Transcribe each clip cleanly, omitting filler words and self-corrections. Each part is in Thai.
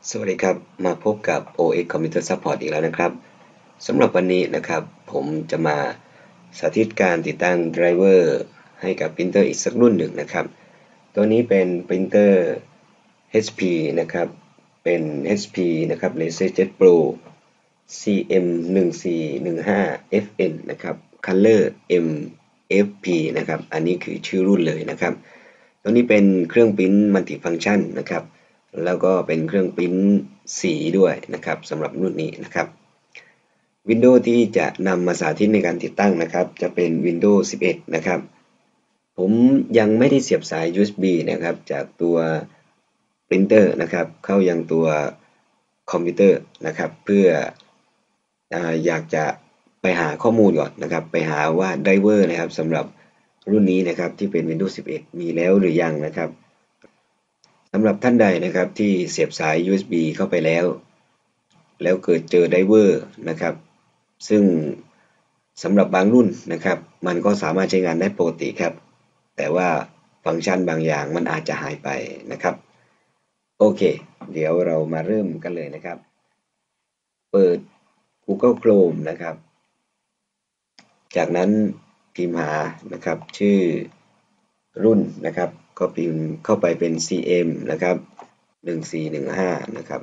สวัสดีครับมาพบกับ OX Computer Support อีกแล้วนะครับสำหรับวันนี้นะครับผมจะมาสาธิตการติดตั้งไดรเวอร์ให้กับปรินเตอร์อีกสักรุ่นหนึ่งนะครับตัวนี้เป็นปรินเตอร์ HP นะครับเป็น HP นะครับ LaserJet Pro CM1415FN นะครับ Color MFP นะครับอันนี้คือชื่อรุ่นเลยนะครับตัวนี้เป็นเครื่องปริ้นมัลติฟังก์ชันนะครับแล้วก็เป็นเครื่องปริ้นสีด้วยนะครับสำหรับรุ่นนี้นะครับวินโดว์ที่จะนำมาสาธิตในการติดตั้งนะครับจะเป็น Windows 11นะครับผมยังไม่ได้เสียบสาย USB นะครับจากตัวปรินเตอร์นะครับเข้ายังตัวคอมพิวเตอร์นะครับเพื่ออยากจะไปหาข้อมูลก่อนนะครับไปหาว่าไดรเวอร์นะครับสำหรับรุ่นนี้นะครับที่เป็น Windows 11มีแล้วหรือยังนะครับสำหรับท่านใดนะครับที่เสียบสาย USB เข้าไปแล้วเกิดเจอไดรเวอร์นะครับซึ่งสำหรับบางรุ่นนะครับมันก็สามารถใช้งานได้ปกติครับแต่ว่าฟังก์ชันบางอย่างมันอาจจะหายไปนะครับโอเคเดี๋ยวเรามาเริ่มกันเลยนะครับเปิด Google Chrome นะครับจากนั้นพิมพ์หานะครับชื่อรุ่นนะครับก็พิมพ์เข้าไปเป็น CM นะครับ1415นะครับ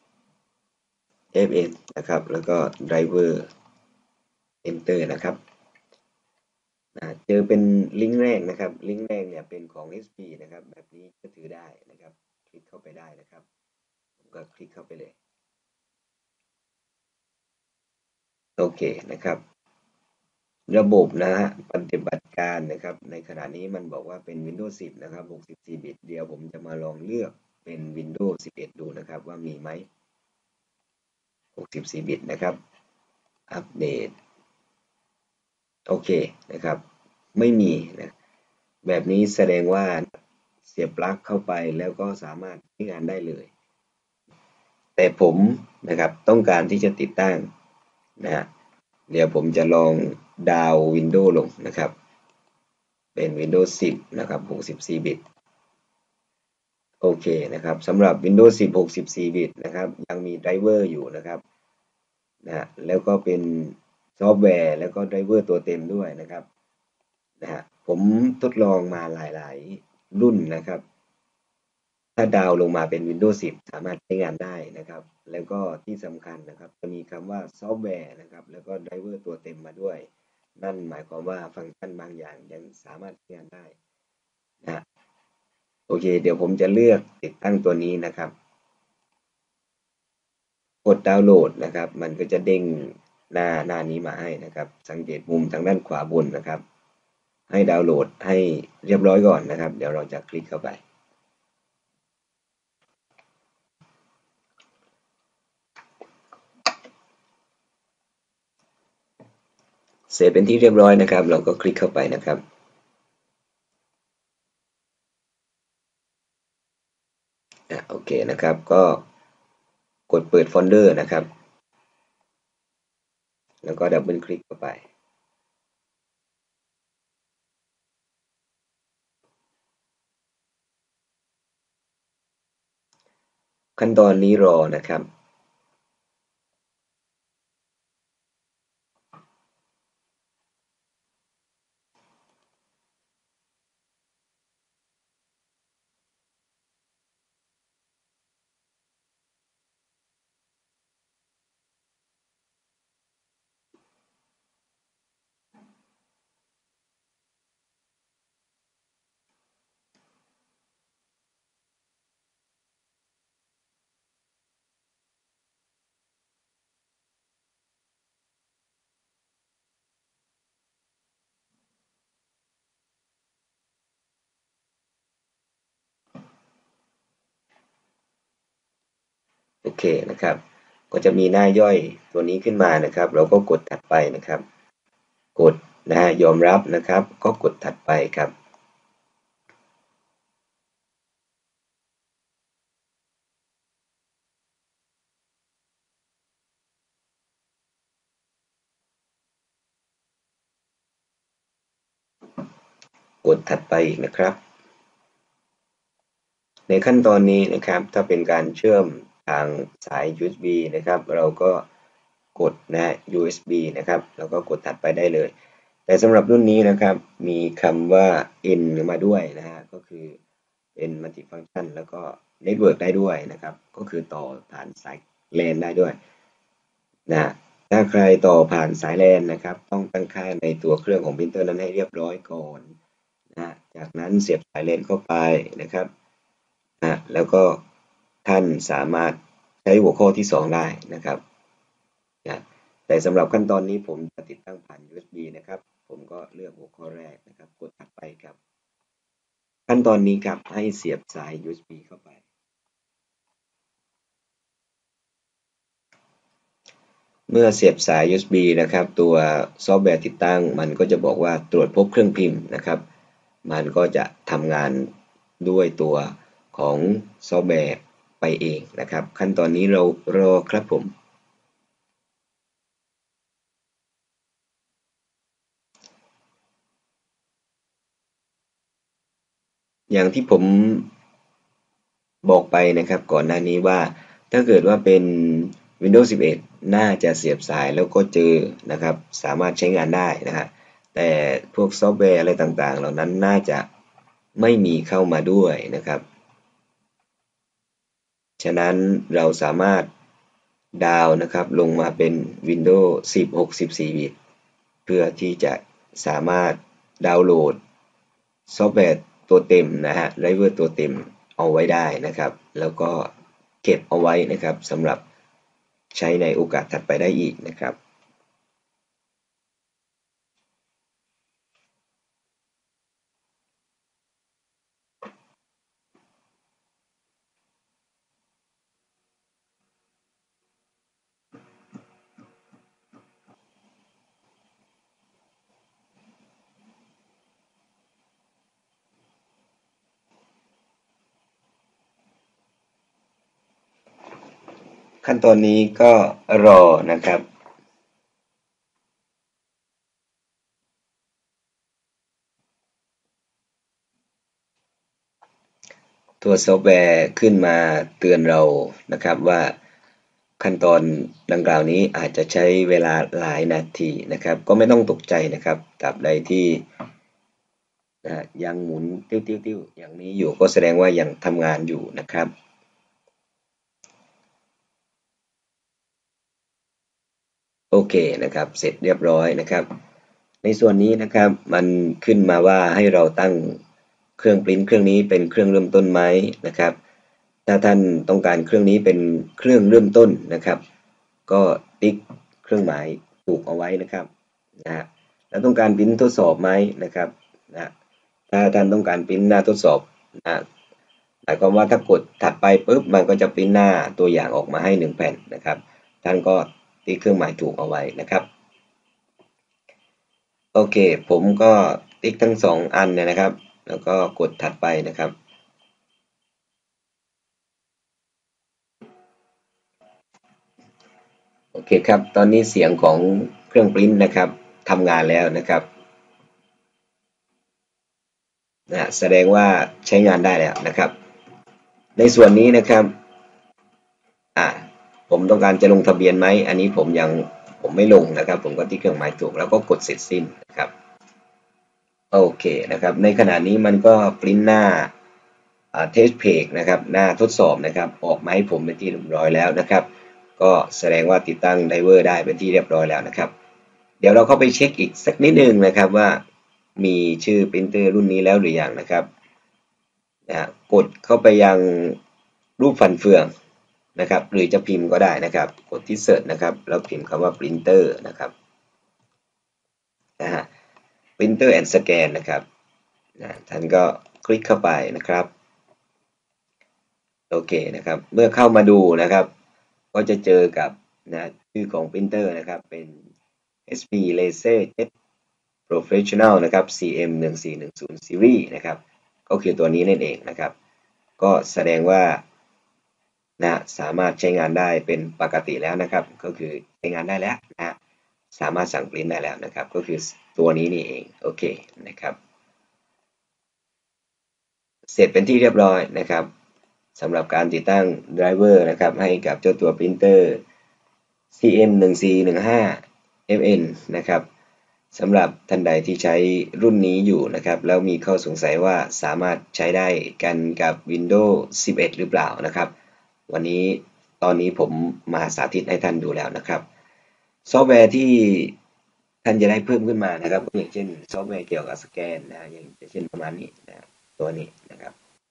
FN นะครับแล้วก็ driver enter นะครับเจอเป็นลิงก์แรกนะครับลิงก์แรกเนี่ยเป็นของ HP นะครับแบบนี้ก็ถือได้นะครับคลิกเข้าไปได้นะครับผมก็คลิกเข้าไปเลยโอเคนะครับระบบนะฮะปฏิบัติการนะครับในขณะนี้มันบอกว่าเป็น Windows 10นะครับ64บิตเดี๋ยวผมจะมาลองเลือกเป็น Windows 11ดูนะครับว่ามีไหม64บิตนะครับอัปเดตโอเคนะครับไม่มีนะแบบนี้แสดงว่าเสียบปลั๊กเข้าไปแล้วก็สามารถใช้งานได้เลยแต่ผมนะครับต้องการที่จะติดตั้งนะฮะเดี๋ยวผมจะลองดาวน์วินโดว์ลงนะครับเป็น Windows 10นะครับ64บิตโอเคนะครับสำหรับ Windows 10 64บิตนะครับยังมีไดรเวอร์อยู่นะครับนะแล้วก็เป็นซอฟต์แวร์แล้วก็ไดรเวอร์ตัวเต็มด้วยนะครับนะฮะผมทดลองมาหลายๆรุ่นนะครับถ้าดาวน์ลงมาเป็น Windows 10สามารถใช้งานได้นะครับแล้วก็ที่สำคัญนะครับจะมีคำว่าซอฟต์แวร์นะครับแล้วก็ไดรเวอร์ตัวเต็มมาด้วยนั่นหมายความว่าฟังก์ชันบางอย่างยังสามารถใช้งานได้นะฮะโอเคเดี๋ยวผมจะเลือกติดตั้งตัวนี้นะครับกดดาวน์โหลดนะครับมันก็จะเด้งหน้านี้มาให้นะครับสังเกตมุมทางด้านขวาบนนะครับให้ดาวน์โหลดให้เรียบร้อยก่อนนะครับเดี๋ยวเราจะคลิกเข้าไปเสร็จเป็นที่เรียบร้อยนะครับเราก็คลิกเข้าไปนะครับโอเคนะครับก็กดเปิดโฟลเดอร์นะครับแล้วก็ดับเบิลคลิกเข้าไปขั้นตอนนี้รอนะครับโอเคนะครับก็จะมีหน้าย่อยตัวนี้ขึ้นมานะครับเราก็กดถัดไปนะครับกดยอมรับนะครับก็กดถัดไปครับกดถัดไปอีกนะครับในขั้นตอนนี้นะครับถ้าเป็นการเชื่อมทางสาย USB นะครับเราก็กดนะ USB นะครับแล้วก็กดถัดไปได้เลยแต่สำหรับรุ่นนี้นะครับมีคำว่า N มาด้วยนะฮะก็คือเป็น multifunction แล้วก็ network ได้ด้วยนะครับก็คือต่อผ่านสาย LAN ได้ด้วยนะถ้าใครต่อผ่านสาย LAN นะครับต้องตั้งค่าในตัวเครื่องของพรินเตอร์นั้นให้เรียบร้อยก่อนนะจากนั้นเสียบสาย LAN เข้าไปนะครับแล้วก็ท่านสามารถใช้หัวข้อที่2ได้นะครับนะแต่สำหรับขั้นตอนนี้ผมจะติดตั้งผ่าน USB นะครับผมก็เลือกหัวข้อแรกนะครับกดถัดไปครับขั้นตอนนี้ครับให้เสียบสาย USB เข้าไปเมื่อเสียบสาย USB นะครับตัวซอฟต์แวร์ติดตั้งมันก็จะบอกว่าตรวจพบเครื่องพิมพ์นะครับมันก็จะทำงานด้วยตัวของซอฟต์แวร์ไปเองนะครับขั้นตอนนี้เรารอครับผมอย่างที่ผมบอกไปนะครับก่อนหน้านี้ว่าถ้าเกิดว่าเป็น Windows 11น่าจะเสียบสายแล้วก็เจอนะครับสามารถใช้งานได้นะฮะแต่พวกซอฟต์แวร์อะไรต่างๆเหล่านั้นน่าจะไม่มีเข้ามาด้วยนะครับฉะนั้นเราสามารถดาวนะครับลงมาเป็น Windows 10 64 บิตเพื่อที่จะสามารถดาวน์โหลดซอฟต์แวร์ตัวเต็มนะฮะไดรเวอร์ตัวเต็มเอาไว้ได้นะครับแล้วก็เก็บเอาไว้นะครับสำหรับใช้ในโอกาสถัดไปได้อีกนะครับขั้นตอนนี้ก็รอนะครับตัวซอฟต์แวร์ขึ้นมาเตือนเรานะครับว่าขั้นตอนดังกล่าวนี้อาจจะใช้เวลาหลายนาทีนะครับก็ไม่ต้องตกใจนะครับตราบใดที่ยังหมุนติ้วๆๆอย่างนี้อยู่ก็แสดงว่ายังทำงานอยู่นะครับโอเคนะครับเสร็จเรียบร้อยนะครับในส่วนนี้นะครับมันขึ้นมาว่าให้เราตั้งเครื่องปริ้นเครื่องนี้เป็นเครื่องเริ่มต้นไหมนะครับถ้าท่านต้องการเครื่องนี้เป็นเครื่องเริ่มต้นนะครับก็ติ๊กเครื่องหมายถูกเอาไว้นะครับนะฮะแล้วต้องการปริ้นทดสอบไหมนะครับนะถ้าท่านต้องการปริ้นหน้าทดสอบนะหมายความว่าถ้ากดถัดไปปุ๊บมันก็จะปริ้นหน้าตัวอย่างออกมาให้1แผ่นนะครับท่านก็ติ๊กเครื่องหมายถูกเอาไว้นะครับโอเคผมก็ติ๊กทั้ง2อันนะครับแล้วก็กดถัดไปนะครับโอเคครับตอนนี้เสียงของเครื่องปริ้นนะครับทำงานแล้วนะครับแสดงว่าใช้งานได้แล้วนะครับในส่วนนี้นะครับอ่าผมต้องการจะลงทะเบียนไหมอันนี้ผมไม่ลงนะครับผมก็ที่เครื่องหมายถูกแล้วก็กดเสร็จสิ้นนะครับโอเคนะครับในขณะนี้มันก็ปริ้นหน้าtest page นะครับหน้าทดสอบนะครับออกมาให้ผมเป็นที่เรียบร้อยแล้วนะครับก็แสดงว่าติดตั้งไดเวอร์ได้เป็นที่เรียบร้อยแล้วนะครับเดี๋ยวเราเข้าไปเช็คอีกสักนิดนึงนะครับว่ามีชื่อปรินเตอร์รุ่นนี้แล้วหรือยังนะครับกดเข้าไปยังรูปฟันเฟืองนะครับหรือจะพิมพ์ก็ได้นะครับกดที่ Search นะครับแล้วพิมพ์คำว่า Printer นะครับนะฮะ Printer and Scan นะครับท่านก็คลิกเข้าไปนะครับโอเคนะครับเมื่อเข้ามาดูนะครับก็จะเจอกับชื่อของ Printer นะครับเป็น HP LaserJet Professional นะครับ CM1410 Series นะครับก็คือตัวนี้นั่นเองนะครับก็แสดงว่าสามารถใช้งานได้เป็นปกติแล้วนะครับก็คือใช้งานได้แล้วสามารถสั่งปริ้นได้แล้วนะครับก็คือตัวนี้นี่เองโอเคนะครับเสร็จเป็นที่เรียบร้อยนะครับสำหรับการติดตั้งไดรเวอร์นะครับให้กับเจ้าตัวปรินเตอร์ CM1415FN นะครับสำหรับท่านใดที่ใช้รุ่นนี้อยู่นะครับแล้วมีข้อสงสัยว่าสามารถใช้ได้กันกับ Windows 11 หรือเปล่านะครับตอนนี้ผมมาสาธิตให้ท่านดูแล้วนะครับซอฟต์แวร์ที่ท่านจะได้เพิ่มขึ้นมานะครับอย่างเช่นซอฟต์แวร์เกี่ยวกับสแกนนะอย่างเช่นประมาณนี้นะตัวนี้นะครับ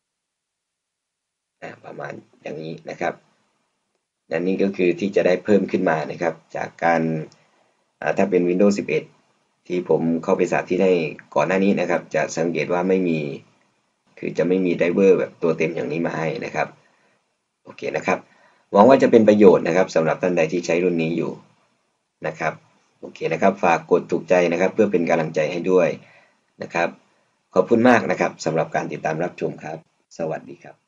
ประมาณอย่างนี้นะครับและนี่ก็คือที่จะได้เพิ่มขึ้นมานะครับจากการถ้าเป็น Windows 11 ที่ผมเข้าไปสาธิตให้ก่อนหน้านี้นะครับจะสังเกตว่าไม่มีคือจะไม่มีไดรเวอร์แบบตัวเต็มอย่างนี้มาให้นะครับโอเคนะครับหวังว่าจะเป็นประโยชน์นะครับสำหรับท่านใดที่ใช้รุ่นนี้อยู่นะครับโอเคนะครับฝากกดถูกใจนะครับเพื่อเป็นกำลังใจให้ด้วยนะครับขอบคุณมากนะครับสำหรับการติดตามรับชมครับสวัสดีครับ